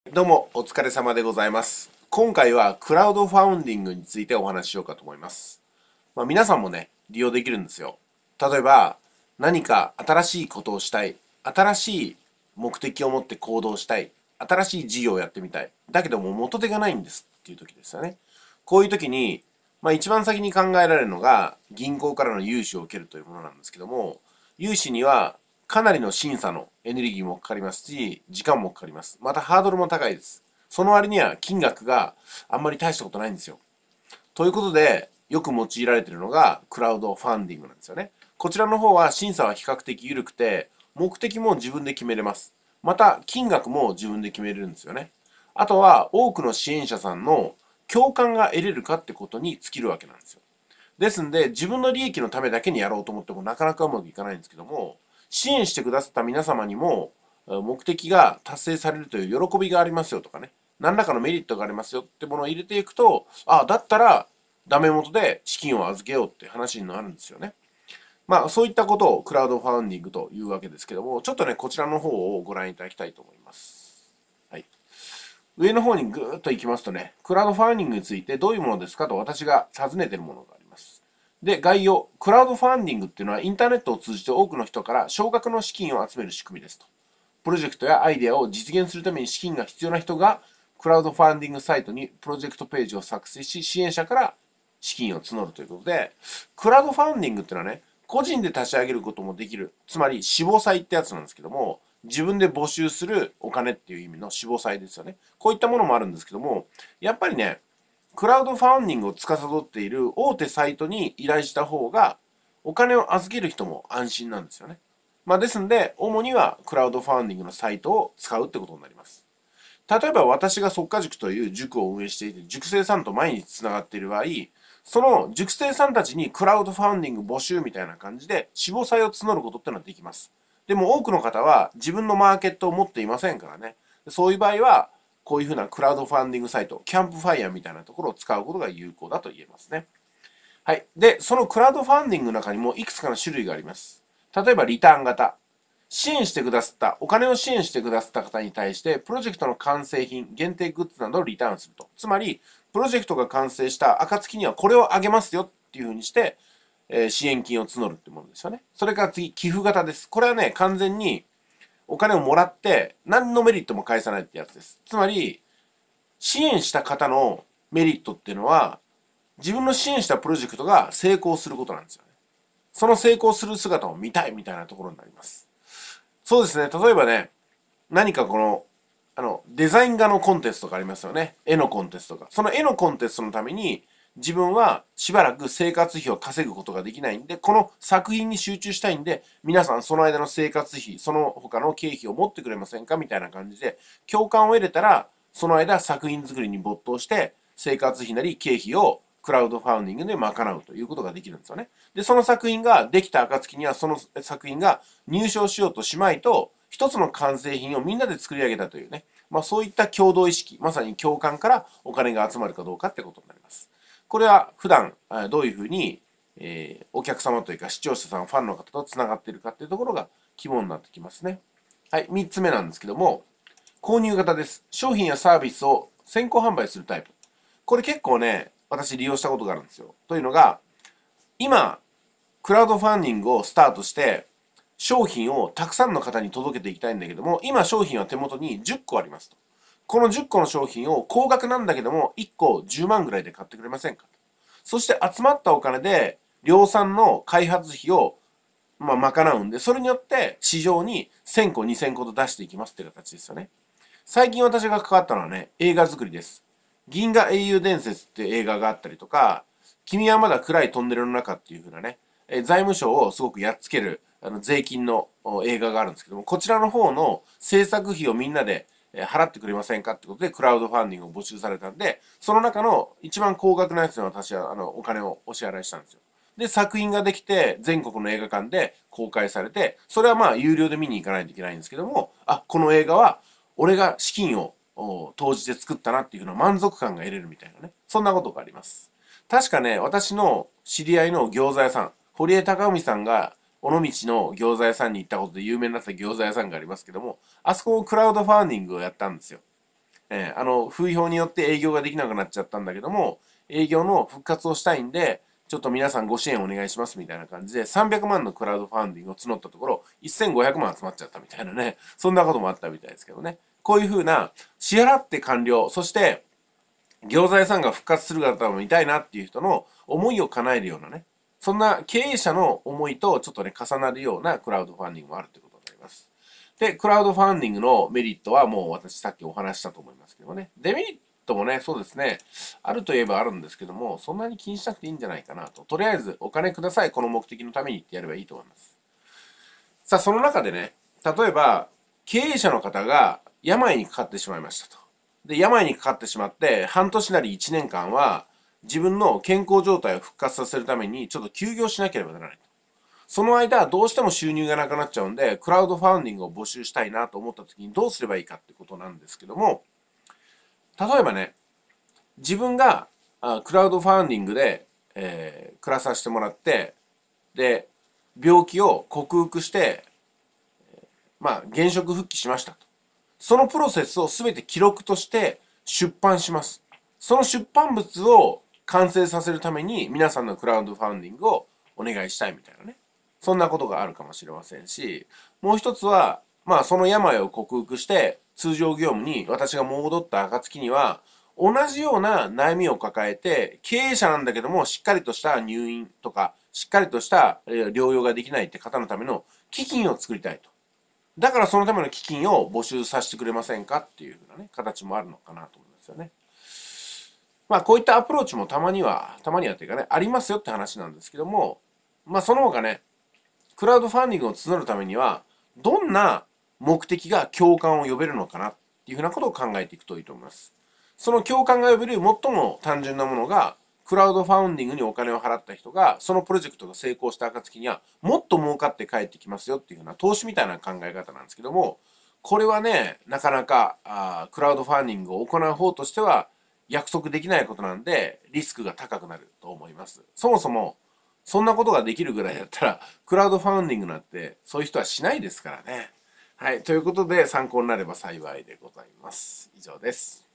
どうもお疲れ様でございます。今回はクラウドファウンディングについてお話ししようかと思います。皆さんもね、利用できるんですよ。例えば、何か新しいことをしたい、新しい目的を持って行動したい、新しい事業をやってみたい。だけども元手がないんですっていう時ですよね。こういう時に、一番先に考えられるのが銀行からの融資を受けるというものなんですけども、融資にはかなりの審査のエネルギーもかかりますし、時間もかかります。またハードルも高いです。その割には金額があんまり大したことないんですよ。ということで、よく用いられているのがクラウドファンディングなんですよね。こちらの方は審査は比較的緩くて、目的も自分で決めれます。また、金額も自分で決めれるんですよね。あとは、多くの支援者さんの共感が得れるかってことに尽きるわけなんですよ。ですんで、自分の利益のためだけにやろうと思ってもなかなかうまくいかないんですけども、支援してくださった皆様にも、目的が達成されるという喜びがありますよとかね、何らかのメリットがありますよってものを入れていくと、だったら、ダメ元で資金を預けようって話になるんですよね。そういったことをクラウドファウンディングというわけですけども、ちょっとね、こちらの方をご覧いただきたいと思います。はい。上の方にぐーっと行きますとね、クラウドファンディングについてどういうものですかと私が尋ねているものがあります。で、概要。クラウドファンディングっていうのはインターネットを通じて多くの人から少額の資金を集める仕組みですと。プロジェクトやアイデアを実現するために資金が必要な人がクラウドファンディングサイトにプロジェクトページを作成し、支援者から資金を募るということで、クラウドファンディングっていうのはね、個人で立ち上げることもできる。つまり、死亡債ってやつなんですけども、自分で募集するお金っていう意味の死亡債ですよね。こういったものもあるんですけども、やっぱりね、クラウドファンディングを司っている大手サイトに依頼した方が、お金を預ける人も安心なんですよね。ですんで、主にはクラウドファンディングのサイトを使うってことになります。例えば私が速稼塾という塾を運営していて、塾生さんと毎日つながっている場合、その塾生さんたちにクラウドファンディング募集みたいな感じで、死亡債を募ることってのはできます。でも多くの方は自分のマーケットを持っていませんからね。そういう場合は、こういうふうなクラウドファンディングサイト、キャンプファイヤーみたいなところを使うことが有効だと言えますね。はい。で、そのクラウドファンディングの中にもいくつかの種類があります。例えばリターン型。支援してくださった、お金を支援してくださった方に対して、プロジェクトの完成品、限定グッズなどをリターンすると。つまり、プロジェクトが完成した暁にはこれをあげますよっていうふうにして、支援金を募るってものですよね。それから次、寄付型です。これはね、完全にお金をもらって、何のメリットも返さないってやつです。つまり、支援した方のメリットっていうのは、自分の支援したプロジェクトが成功することなんですよね。その成功する姿を見たいみたいなところになります。そうですね。例えばね、何かこの、デザイン画のコンテストがありますよね。絵のコンテストが。その絵のコンテストのために、自分はしばらく生活費を稼ぐことができないんで、この作品に集中したいんで、皆さんその間の生活費、その他の経費を持ってくれませんかみたいな感じで、共感を得れたら、その間作品作りに没頭して、生活費なり経費をクラウドファウンディングで賄うということができるんですよね。で、その作品ができた暁には、その作品が入賞しようとしまいと、一つの完成品をみんなで作り上げたというね、そういった共同意識、まさに共感からお金が集まるかどうかってことになります。これは普段どういうふうに、お客様というか視聴者さん、ファンの方とつながっているかっていうところが肝になってきますね。はい、3つ目なんですけども、購入型です。商品やサービスを先行販売するタイプ。これ結構ね、私利用したことがあるんですよ。というのが、今、クラウドファンディングをスタートして、商品をたくさんの方に届けていきたいんだけども、今商品は手元に10個ありますと。この10個の商品を高額なんだけども、1個10万ぐらいで買ってくれませんか。そして集まったお金で、量産の開発費を賄うんで、それによって市場に1000個、2000個と出していきますって形ですよね。最近私が関わったのはね、映画作りです。銀河英雄伝説って映画があったりとか、君はまだ暗いトンネルの中っていう風なね、財務省をすごくやっつける税金の映画があるんですけども、こちらの方の制作費をみんなで払ってくれませんかってことでクラウドファンディングを募集されたんで、その中の一番高額なやつに私はお金をお支払いしたんですよ。で、作品ができて全国の映画館で公開されて、それは有料で見に行かないといけないんですけども、この映画は俺が資金を投じて作ったなっていうふうな満足感が得れるみたいなね。そんなことがあります。確かね、私の知り合いの餃子屋さん、堀江貴文さんが尾道の餃子屋さんに行ったことで有名になった餃子屋さんがありますけども、あそこもクラウドファンディングをやったんですよ。 風評によって営業ができなくなっちゃったんだけども、営業の復活をしたいんで、ちょっと皆さんご支援お願いしますみたいな感じで、300万のクラウドファンディングを募ったところ、1500万集まっちゃったみたいなね、そんなこともあったみたいですけどね。こういうふうな、支払って完了、そして、餃子屋さんが復活する方も見たいなっていう人の思いを叶えるようなね、そんな経営者の思いとちょっとね、重なるようなクラウドファンディングもあるということになります。で、クラウドファンディングのメリットはもう私さっきお話ししたと思いますけどね。デメリットもね、そうですね、あるといえばあるんですけども、そんなに気にしなくていいんじゃないかなと。とりあえずお金ください、この目的のためにってやればいいと思います。さあ、その中でね、例えば、経営者の方が病にかかってしまいましたと。で、病にかかってしまって、半年なり1年間は、自分の健康状態を復活させるために、ちょっと休業しなければならない。その間、どうしても収入がなくなっちゃうんで、クラウドファンディングを募集したいなと思った時にどうすればいいかってことなんですけども、例えばね、自分がクラウドファンディングで、暮らさせてもらって、で、病気を克服して、現職復帰しましたと。そのプロセスをすべて記録として出版します。その出版物を完成させるために皆さんのクラウドファンディングをお願いしたいみたいなね。そんなことがあるかもしれませんし、もう一つは、その病を克服して通常業務に私が戻った暁には、同じような悩みを抱えて、経営者なんだけども、しっかりとした入院とか、しっかりとした療養ができないって方のための基金を作りたいと。だからそのための基金を募集させてくれませんかっていうふうなね、形もあるのかなと思いますよね。こういったアプローチもたまにはというかね、ありますよって話なんですけども、その他ね、クラウドファンディングを募るためには、どんな目的が共感を呼べるのかなっていうふうなことを考えていくといいと思います。その共感が呼べる最も単純なものが、クラウドファウンディングにお金を払った人が、そのプロジェクトが成功した暁には、もっと儲かって帰ってきますよっていうふうな投資みたいな考え方なんですけども、これはね、なかなかクラウドファンディングを行う方としては約束できないことなんで、リスクが高くなると思います。そもそも、そんなことができるぐらいだったら、クラウドファンディングなんて、そういう人はしないですからね。はい。ということで、参考になれば幸いでございます。以上です。